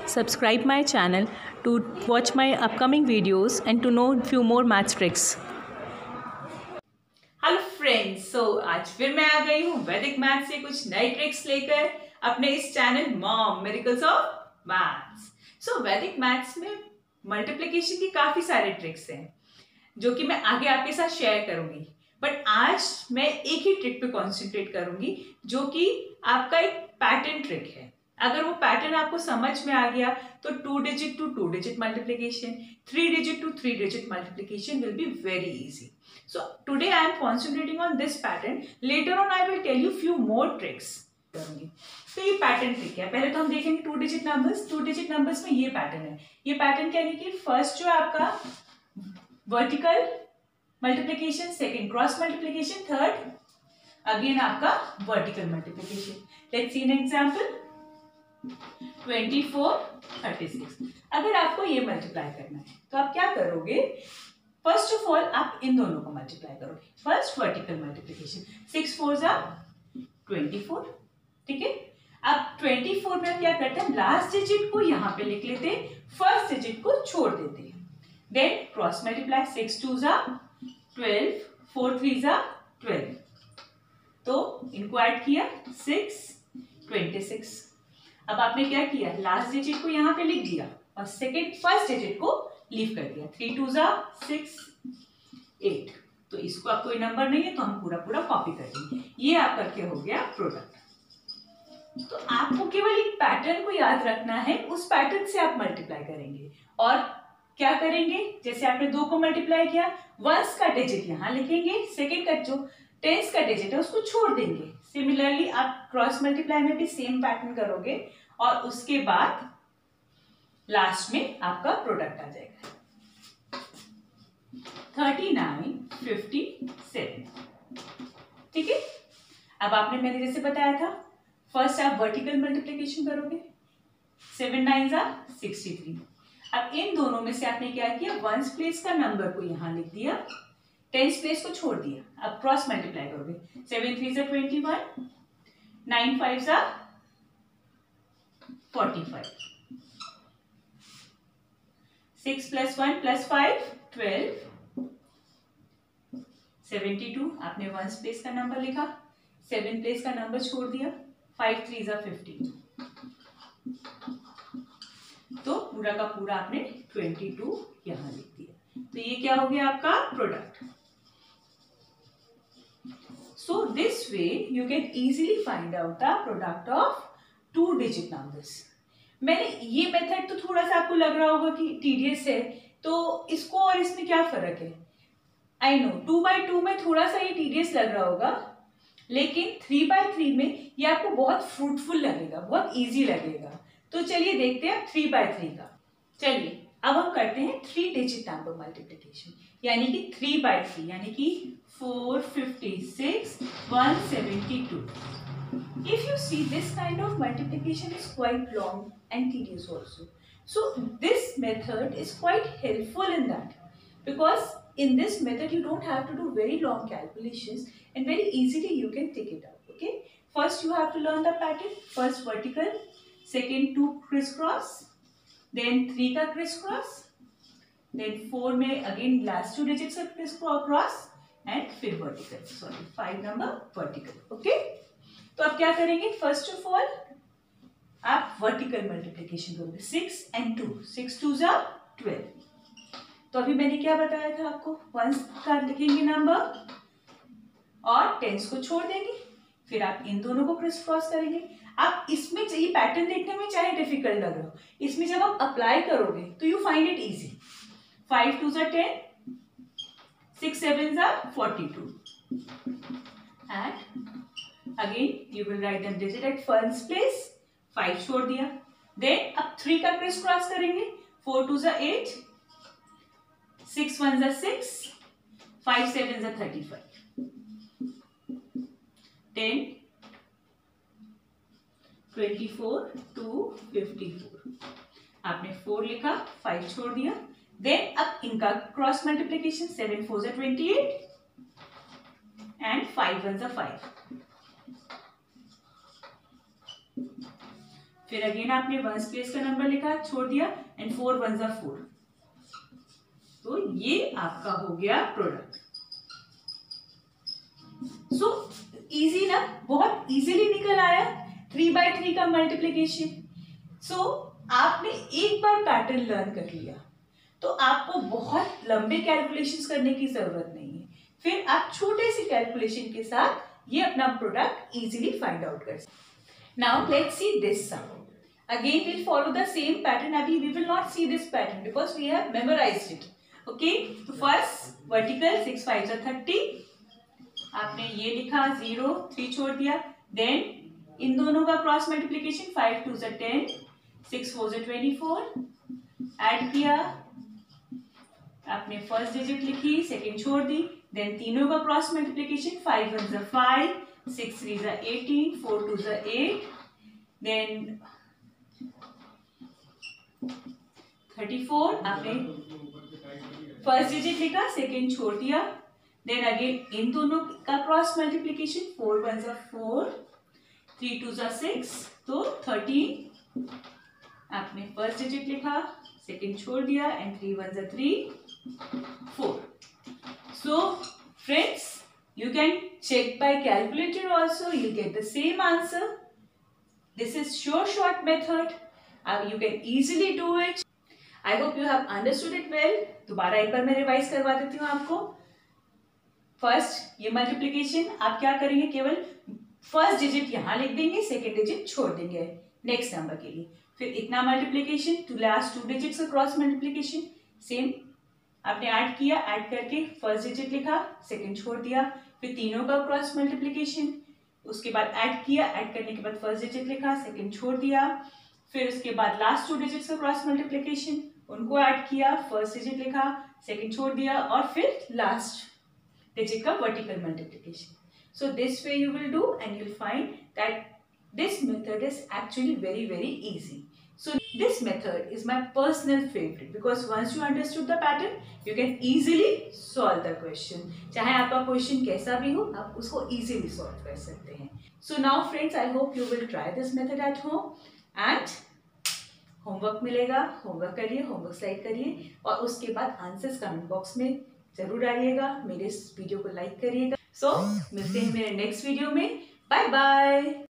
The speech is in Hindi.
Subscribe my channel to watch my upcoming videos and to know few more math tricks. Hello friends, आज फिर मैं आ गई हूँ वैदिक मैथ से कुछ नई ट्रिक्स लेकर अपने इस channel mom miracles of maths. Vedic maths में मल्टीप्लिकेशन की काफी सारे ट्रिक्स हैं जो कि मैं आगे आपके साथ शेयर करूंगी, बट आज मैं एक ही ट्रिक पे कॉन्सेंट्रेट करूंगी जो कि आपका एक पैटर्न ट्रिक है। अगर वो पैटर्न आपको समझ में आ गया तो 2 digit to 2 digit multiplication, 3 digit to 3 digit multiplication will be very easy. So today I am concentrating on this pattern. Later on I will tell you few more tricks. तो ये पैटर्न ट्रिक है. पहले तो हम देखेंगे 2 डिजिट नंबर्स. 2 डिजिट नंबर्स में ये पैटर्न है. ये पैटर्न क्या है कि फर्स्ट जो है आपका vertical multiplication, second cross multiplication, third again आपका vertical multiplication. Let's see an example. 24, 36. अगर आपको ये मल्टीप्लाई करना है तो आप क्या करोगे? फर्स्ट ऑफ ऑल आप इन दोनों को मल्टीप्लाई करोगे. First vertical multiplication, 6 4 24. ठीक है. अब 24 में क्या करते हैं? लास्ट डिजिट को यहाँ पे लिख लेते हैं, फर्स्ट डिजिट को छोड़ देते हैं. Then cross multiply, 6 2 12, 4 3 12. तो इनको ऐड किया 6 26. अब आपने क्या किया? लास्ट डिजिट को यहाँ पे लिख दिया और सेकेंड फर्स्ट डिजिट को लीव कर दिया. 3 2 6 8. तो इसको आप कोई नंबर नहीं है तो हम पूरा पूरा कॉपी कर देंगे. ये आपका क्या हो गया? प्रोडक्ट. तो आपको केवल एक पैटर्न को याद रखना है, उस पैटर्न से आप मल्टीप्लाई करेंगे. और क्या करेंगे? जैसे आपने 2 को मल्टीप्लाई किया, वंस का डिजिट यहाँ लिखेंगे, सेकेंड का जो टेंस का डिजिट है उसको छोड़ देंगे. सिमिलरली आप क्रॉस मल्टीप्लाई में भी सेम पैटर्न करोगे और उसके बाद लास्ट में आपका प्रोडक्ट आ जाएगा. 39 57. ठीक है. अब आपने मैंने जैसे बताया था, फर्स्ट आप वर्टिकल मल्टीप्लिकेशन करोगे, 7 9 63. अब इन दोनों में से आपने क्या किया? वंस प्लेस का नंबर को यहां लिख दिया, टेंस प्लेस को छोड़ दिया. अब क्रॉस मल्टीप्लाई करोगे, 7 3 21, 9 5 45, 6 + 1 + 5 12, 72. आपने वंस प्लेस का नंबर लिखा, 7 प्लेस का नंबर छोड़ दिया, 5 3 15. तो पूरा का पूरा आपने 22 यहां लिख दिया. तो ये क्या हो गया? आपका product. So this way you can easily find out the product of 2 digit numbers. मैंने ये मेथड तो थोड़ा सा आपको लग रहा होगा कि टीडियस है, तो इसको और इसमें क्या फर्क है? आई नो 2/2 में थोड़ा सा ये टीडियस लग रहा होगा, लेकिन 3/3 में ये आपको बहुत फ्रूटफुल लगेगा, बहुत इजी लगेगा. तो चलिए देखते हैं 3/3 का. चलिए अब हम करते हैं 3 डिजिट नंबर मल्टीप्लिकेशन, यानी कि 3/3, यानी कि 456 172. If you see, this kind of multiplication is quite long and tedious also. So this method is quite helpful in that, because in this method you don't have to do very long calculations and very easily you can take it out. Okay. First you have to learn the pattern. First vertical, second 2 crisscross, then 3 का crisscross, then 4 में again last 2 digits का crisscross and फिर vertical. Sorry, 5 number vertical. Okay. तो आप क्या करेंगे? फर्स्ट ऑफ ऑल आप वर्टिकल मल्टीप्लिकेशन करोगे. 6 and 2, 6 2 12. तो अभी मैंने क्या बताया था आपको? वंस का लिखेंगे नंबर और टेंस को छोड़ देंगे, फिर आप इन दोनों को क्रिस क्रॉस करेंगे. आप इसमें ये पैटर्न देखने में चाहे डिफिकल्ट लग रहा हो, इसमें जब आप अप्लाई करोगे तो you find it easy. 5 2 10, 6 7 42. And again you will write the digit at first place. 5 छोड़ दिया. देन अब 3 का क्रिस क्रॉस करेंगे. 4 2 8, 6 1 6, 5 7 35, 10 24 2 54. आपने 4 लिखा, 5 छोड़ दिया. देन अब इनका क्रॉस मल्टीप्लिकेशन, 7 4 28 एंड 5 1 5. फिर अगेन आपने वंस प्लेस का नंबर लिखा, छोड़ दिया, एंड 4 1 4। तो ये आपका हो गया प्रोडक्ट। सो इजी ना, बहुत इजीली निकल आया 3/3 का मल्टीप्लीकेशन। सो आपने एक बार पैटर्न लर्न कर लिया तो आपको बहुत लंबे कैलकुलेशंस करने की जरूरत नहीं है। फिर आप छोटे से कैलकुलेशन के साथ ये अपना प्रोडक्ट इजीली फाइंड आउट कर सकते। Now let's see this sum. Again we'll follow the same pattern. अभी we will not see this pattern because we have memorized it. Okay, तो फर्स्ट वर्टिकल 6 5 30, आपने ये लिखा 0 3 छोड़ दिया, देन इन दोनों का क्रॉस मल्टीप्लीकेशन 5 2 10 6 4 24, ऐड किया, आपने फर्स्ट डिजिट लिखी, सेकंड छोड़ दी, देन तीनों का क्रॉस मल्टीप्लीकेशन 5 1 5 6 3 18 4 2 8, देन 34, आपने फर्स्ट डिजिट लिखा, सेकंड छोड़ दिया, देन अगेन इन दोनों का क्रॉस मल्टीप्लीकेशन 4 1 4 3 2 6, तो 13, आपने फर्स्ट डिजिट लिखा, सेकंड छोड़ दिया, and 3 1 3 4। So friends, you can check by calculator also, you get the same answer. This is sure short method. You can easily do it. I hope you have understood it well. दोबारा एक बार मैं रिवाइज करवा देती हूँ आपको। फर्स्ट ये मल्टीप्लीकेशन आप क्या करेंगे, केवल फर्स्ट डिजिट यहाँ लिख देंगे, सेकेंड डिजिट छोड़ देंगे नेक्स्ट नंबर के लिए। फिर इतना मल्टीप्लीकेशन टू लास्ट 2 डिजिट्स का क्रॉस मल्टीप्लीकेशन सेम आपने ऐड किया, ऐड करके फर्स्ट डिजिट लिखा, सेकंड छोड़ दिया, फिर तीनों का क्रॉस मल्टीप्लीकेशन, उसके बाद ऐड किया, ऐड करने के बाद फर्स्ट डिजिट लिखा, सेकंड छोड़ दिया, फिर उसके बाद लास्ट 2 डिजिट्स का क्रॉस मल्टीप्लीकेशन, उनको ऐड किया, फर्स्ट डिजिट लिखा, सेकंड छोड़ दिया, और फिर लास्ट डिजिट का vertical multiplication. So this way you will do and you'll find that this method is actually very easy. So this method is my personal favorite because once you understood the pattern, you can easily solve the question. चाहे आपका क्वेश्चन कैसा भी हो, आप उसको easily solve कर सकते हैं. So now friends, I hope you will try this method at home and homework मिलेगा, होमवर्क करिए, होमवर्क स्लाइड करिए, और उसके बाद आंसर्स कमेंट बॉक्स में जरूर डालिएगा, मेरे इस वीडियो को लाइक करिएगा. सो मिलते हैं मेरे नेक्स्ट वीडियो में. Bye bye.